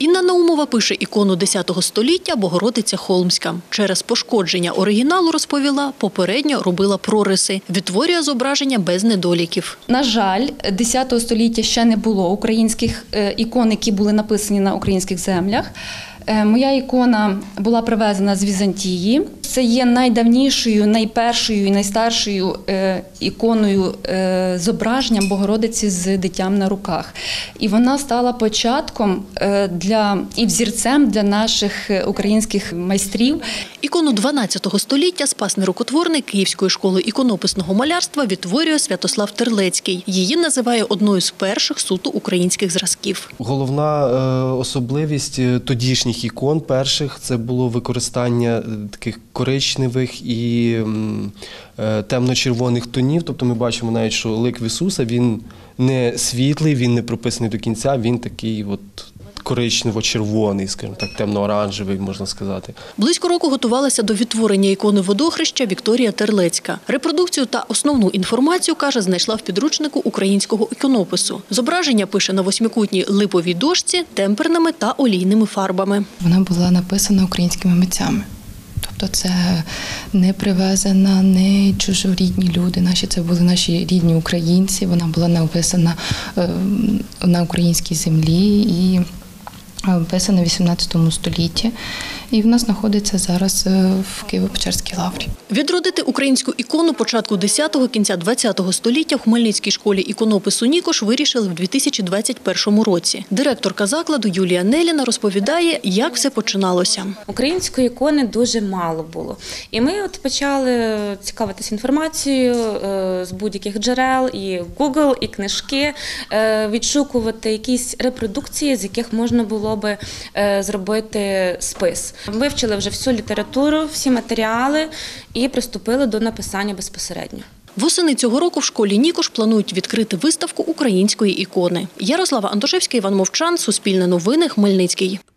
Інна Наумова пише ікону X століття «Богородиця Холмська». Через пошкодження оригіналу, розповіла, попередньо робила прориси. Відтворює зображення без недоліків. На жаль, X століття ще не було українських ікон, які були написані на українських землях. Моя ікона була привезена з Візантії. Це є найдавнішою, найпершою і найстаршою іконою зображенням Богородиці з дитям на руках. І вона стала початком і взірцем для наших українських майстрів. Ікону XII століття спасний рукотворник Київської школи іконописного малярства відтворює Святослав Терлецький. Її називає одною з перших суто українських зразків. Головна особливість тодішніх ікон перших – це було використання таких коричневих і темно-червоних тонів. Тобто ми бачимо навіть, що лик Ісуса, він не світлий, він не прописаний до кінця, він такий от коричнево-червоний, скажімо так, темно-оранжевий, можна сказати. Близько року готувалася до відтворення ікони водохреща Вікторія Терлецька. Репродукцію та основну інформацію, каже, знайшла в підручнику українського іконопису. Зображення пише на восьмикутній липовій дошці темперними та олійними фарбами. Вона була написана українськими митцями. Тобто це не привезена, не чужорідні люди. Це були наші рідні українці. Вона була написана на українській землі і описана в XVIII столітті. І в нас знаходиться зараз в Києво-Печерській лаврі. Відродити українську ікону початку X – кінця ХХ століття в Хмельницькій школі іконопису «Нікош» вирішили в 2021 році. Директорка закладу Юлія Неліна розповідає, як все починалося. Української ікони дуже мало було. І ми почали цікавитися інформацією з будь-яких джерел, і Google, і книжки, відшукувати якісь репродукції, з яких можна було би зробити спис. Вивчили вже всю літературу, всі матеріали і приступили до написання безпосередньо. Восени цього року в школі «Нікош» планують відкрити виставку української ікони. Ярослава Антошевська, Іван Мовчан, Суспільне новини, Хмельницький.